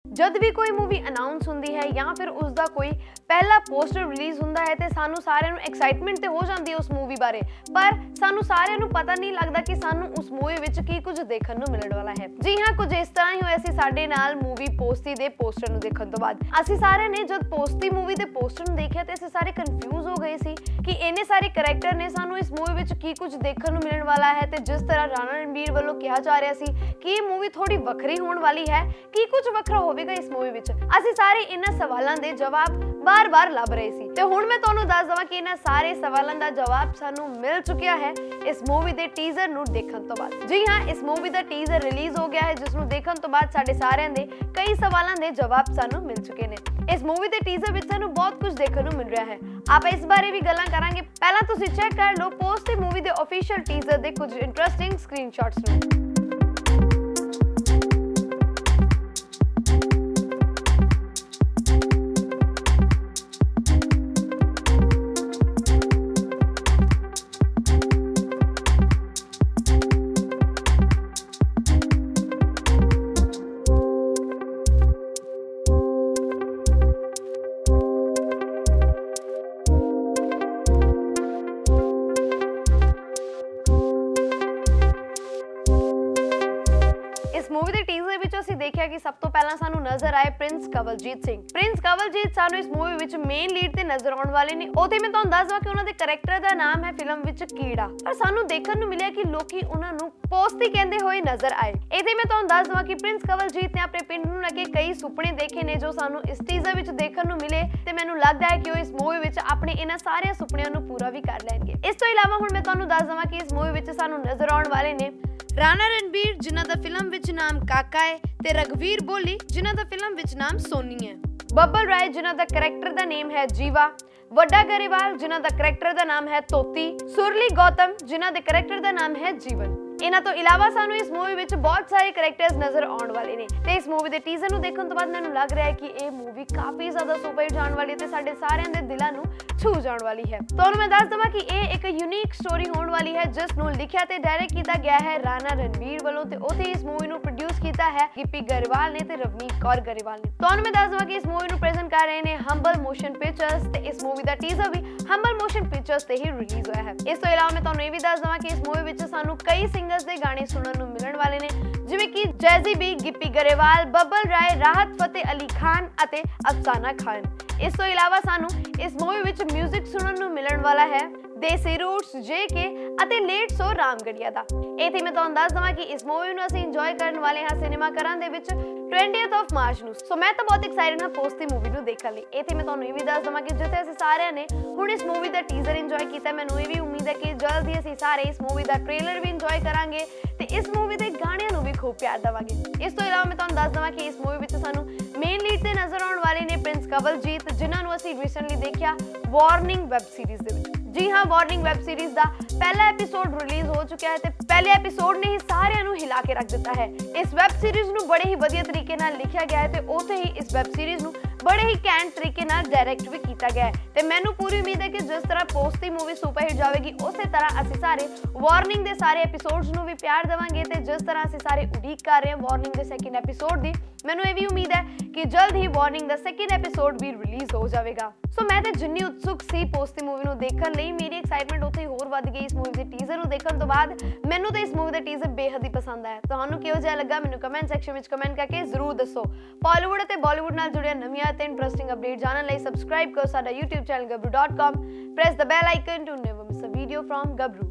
जद भी कोई मूवी अनाउंस होंदी है या फिर उसका कोई पहला पोस्टर रिलीज होंदा है तो सानू सारिਆਂ ਨੂੰ एक्साइटमेंट तो हो जाती है उस मूवी बारे, पर सानू सारिਆਂ ਨੂੰ पता नहीं लगता कि सानू उस मूवी विच की कुछ देखण ਨੂੰ मिलण वाला है। जी हाँ, कुछ इस तरह ही होया सी साडे नाल मूवी पोस्ती दे पोस्टर ਨੂੰ देखण तो बाद। ਅਸੀਂ ਸਾਰਿਆਂ ਨੇ जद पोस्ती मूवी दे पोस्टर ਨੂੰ देखिया तो ਅਸੀਂ ਸਾਰੇ कंफ्यूज हो गए सी कि इन्ने सारे करैक्टर ने सानू इस मूवी विच की कुछ देखण ਨੂੰ मिलण वाला है ते जिस तरह राणा रणबीर ਵੱਲੋਂ ਕਿਹਾ ਜਾ ਰਿਹਾ ਸੀ कि ये मूवी थोड़ी ਵੱਖਰੀ होण वाली है, कि कुछ ਵੱਖਰਾ ਹੋਵੇਗਾ इस मूवी विच। ਅਸੀਂ ਸਾਰੇ ਇਹਨਾਂ ਸਵਾਲਾਂ ਦੇ ਜਵਾਬ बार-बार ਲੱਭ ਰਹੇ ਸੀ ਤੇ ਹੁਣ ਮੈਂ ਤੁਹਾਨੂੰ ਦੱਸ ਦਵਾਂ ਕਿ ਇਹਨਾਂ ਸਾਰੇ ਸਵਾਲਾਂ ਦਾ ਜਵਾਬ ਸਾਨੂੰ ਮਿਲ ਚੁੱਕਿਆ ਹੈ ਇਸ मूवी ਦੇ ਟੀਜ਼ਰ ਨੂੰ ਦੇਖਣ ਤੋਂ ਬਾਅਦ। ਜੀ ਹਾਂ, ਇਸ मूवी ਦਾ ਟੀਜ਼ਰ ਰਿਲੀਜ਼ ਹੋ ਗਿਆ ਹੈ ਜਿਸ ਨੂੰ ਦੇਖਣ ਤੋਂ ਬਾਅਦ ਸਾਡੇ ਸਾਰਿਆਂ ਦੇ ਕਈ ਸਵਾਲਾਂ ਦੇ ਜਵਾਬ ਸਾਨੂੰ ਮਿਲ ਚੁੱਕੇ ਨੇ। ਇਸ मूवी ਦੇ ਟੀਜ਼ਰ ਵਿੱਚ ਸਾਨੂੰ ਬਹੁਤ ਕੁਝ ਦੇਖਣ ਨੂੰ ਮਿਲ ਰਿਹਾ ਹੈ। ਆਪਾਂ ਇਸ ਬਾਰੇ ਵੀ ਗੱਲਾਂ ਕਰਾਂਗੇ। ਪਹਿਲਾਂ ਤੁਸੀਂ ਚੈੱਕ ਕਰ ਲਓ ਪੋਸਟ ਦੀ मूवी ਦੇ ਆਫੀਸ਼ੀਅਲ ਟੀਜ਼ਰ ਦੇ ਕੁਝ ਇੰਟਰਸਟਿੰਗ ਸਕਰੀਨਸ਼ਾਟਸ ਨੂੰ। इस मूवी के टीजर विच असीं देखिया कि सब तो पहला सानू नजर आए प्रिंस कवलजीत सिंह। प्रिंस कवलजीत सानू इस मूवी विच मेन लीड ते नजर आउण वाले ने। ओथे मैं तुहानू दस दवां कि उन्हां दे कैरेक्टर दा नाम है फिल्म विच कीड़ा, पर सानू देखण नू मिलिया कि लोकी उन्हां नू पोस्ती कहंदे होए नजर आए। इहदे मैं तुहानू दस दवां कि प्रिंस कवलजीत ने अपने पिंड नू लगे कई सुपने देखे ने जो सानू इस टीजर विच देखण नू मिले ते मैनू लगदा है कि वो इस मूवी विच अपने इन्हां सारे सुपनिਆਂ नू पूरा भी कर लैणगे। इस तो इलावा हुण मैं तुहानू दस दवां कि इस मूवी विच सानू नजर आउण वाले ने राणा रणबीर जिन्हां दा फिल्म विच नाम काका है ते रघवीर बोली जिन्हां दा फिल्म विच नाम सोनी है, बब्बल राय जिन्हां दा करैक्टर दा नेम है जीवा, वड्डा गरेवाल जिन्हां दा करैक्टर दा नाम है तोती, सुरली गौतम जिन्हां दे करैक्टर दा नाम है जीवन। इन्हां तो इलावा सानू इस मूवी विच बहुत सारे करैक्टर्स नजर आउण वाले ने ते इस मूवी दे टीजर नू देखण तो बाद मैनू लग रहा है कि ये मूवी काफी ज्यादा सुपरहिट जाण वाली ते साडे सारिਆਂ दे दिलां नू छू जाण वाली है। तुहानू मैं दस दवां कि ये एक यूनिक स्टोरी होण वाली है जिस नू लिखिया ते डायरेक्ट कीता गया है राणा रणबीर ਵੱਲੋਂ ਤੇ ਉਥੇ ਇਸ मूवी नू प्रोड्यूस कीता है गिप्पी गरेवाल ने ते रवनीत कौर गरेवाल ने। तुहानू मैं दस दवां कि इस मूवी नू प्रेजेंट कर रहे ने हंबल मोशन पिक्चर्स ते इस मूवी दा टीजर भी हंबल मोशन पिक्चर्स ते ही रिलीज होया है। इस तो इलावा मैं तुहानू ये भी दस दवां कि इस मूवी विच सानू कई सिंगर्स दे गाने सुनन नू मिलण वाले ने जिवें कि जैज़ी बी, गिप्पी गरेवाल, बब्बल राय, राहत फतेह अली खान अते अफसाना खान। इस तो इलावा सानू इस मूवी विच म्यूजिक सुनन नू मिलण वाला है देसी रूट्स, JK ਅਤੇ ਲੇਟ ਸੋ ਰਾਮਗੜੀਆ ਦਾ। ਇਥੇ ਮੈਂ ਤੁਹਾਨੂੰ ਦੱਸ ਦਵਾਂ ਕਿ ਇਸ मूवी ਨੂੰ ਅਸੀਂ ਇੰਜੋਏ ਕਰਨ ਵਾਲੇ ਹਾਂ ਸਿਨੇਮਾ ਘਰਾਂ ਦੇ ਵਿੱਚ 20th of March ਨੂੰ। ਸੋ ਮੈਂ ਤਾਂ ਬਹੁਤ ਐਕਸਾਈਟਡ ਹਾਂ ਪੋਸਟ ਦੀ मूवी ਨੂੰ ਦੇਖਣ ਲਈ। ਇਥੇ ਮੈਂ ਤੁਹਾਨੂੰ ਇਹ ਵੀ ਦੱਸ ਦਵਾਂ ਕਿ ਜਿੱਥੇ ਅਸੀਂ ਸਾਰਿਆਂ ਨੇ ਹੁਣ ਇਸ मूवी ਦਾ ਟੀਜ਼ਰ ਇੰਜੋਏ ਕੀਤਾ, ਮੈਨੂੰ ਇਹ ਵੀ ਉਮੀਦ ਹੈ ਕਿ ਜਲਦੀ ਅਸੀਂ ਸਾਰੇ ਇਸ मूवी ਦਾ ਟ੍ਰੇਲਰ ਵੀ ਇੰਜੋਏ ਕਰਾਂਗੇ ਤੇ ਇਸ मूवी ਦੇ ਗਾਣਿਆਂ ਨੂੰ ਵੀ ਖੂਬ ਪਿਆਰ ਦੇਵਾਂਗੇ। ਇਸ ਤੋਂ ਇਲਾਵਾ ਮੈਂ ਤੁਹਾਨੂੰ ਦੱਸ ਦਵਾਂ ਕਿ ਇਸ मूवी ਵਿੱਚ ਸਾਨੂੰ ਮੇਨ ਲੀਡ ਤੇ ਨਜ਼ਰ ਆਉਣ ਵਾਲੇ ਨੇ ਪ੍ਰਿੰਸ ਕਵਲਜੀਤ ਜਿਨ੍ਹਾਂ ਨੂੰ ਅਸੀਂ ਰੀਸੈਂਟਲੀ ਦੇਖਿਆ ਵਾਰਨਿੰਗ ਵੈਬ ਸੀਰੀਜ਼ ਦੇ ਵਿੱਚ। जी हाँ, वार्निंग वैब सीरीज का पहला एपीसोड रिलीज हो चुका है ते पहले एपीसोड ने ही सारिਆਂ ਨੂੰ हिला के रख दिता है। इस वैब सीरीज ਨੂੰ बड़े ही ਵਧੀਆ तरीके नाल लिखा गया है ते उथे ही इस वैब सीरीज ਨੂੰ बड़े ही कैंट तरीके नाल डायरेक्ट भी किया गया है ते मैनू पूरी उम्मीद है कि जिस तरह पोस्ट दी मूवी सुपरहिट जाएगी उस तरह असीं सारे वार्निंग दे सारे एपीसोड्स ਨੂੰ भी प्यार देवांगे ते जिस तरह असीं सारे उड़ीक कर रहे हैं वार्निंग दे सेकंड एपीसोड दी, मैनू ये भी उम्मीद है कि जल्द ही वार्निंग दा सेकंड एपीसोड भी रिलीज हो जाएगा। सो मैं ते जिन्नी उत्सुक सी पोस्ट दी मूवी ਨੂੰ ਦੇਖਣ ਲਈ मेरी एक्साइटमेंट ਉੱਥੇ ਹੋਰ ਵੱਧ ਗਈ ਇਸ मूवी ਦੇ ਟੀਜ਼ਰ ਨੂੰ ਦੇਖਣ ਤੋਂ ਬਾਅਦ। ਮੈਨੂੰ ਤਾਂ ਇਸ मूवी ਦਾ ਟੀਜ਼ਰ ਬੇਹੱਦ ਹੀ ਪਸੰਦ ਆਇਆ। ਤੁਹਾਨੂੰ ਕਿਹੋ ਜਿਹਾ ਲੱਗਾ ਮੈਨੂੰ ਕਮੈਂਟ ਸੈਕਸ਼ਨ ਵਿੱਚ ਕਮੈਂਟ ਕਰਕੇ ਜ਼ਰੂਰ ਦੱਸੋ। ਬਾਲੀਵੁੱਡ ਅਤੇ ਬਾਲੀਵੁੱਡ ਨਾਲ ਜੁੜੀਆਂ ਨਵੀਆਂ ਤੇ ਇੰਟਰਸਟਿੰਗ ਅਪਡੇਟ ਜਾਣਨ ਲਈ ਸਬਸਕ੍ਰਾਈਬ ਕਰੋ ਸਾਡਾ YouTube channel gabru.com। Press the bell icon to never miss a video from Gabru।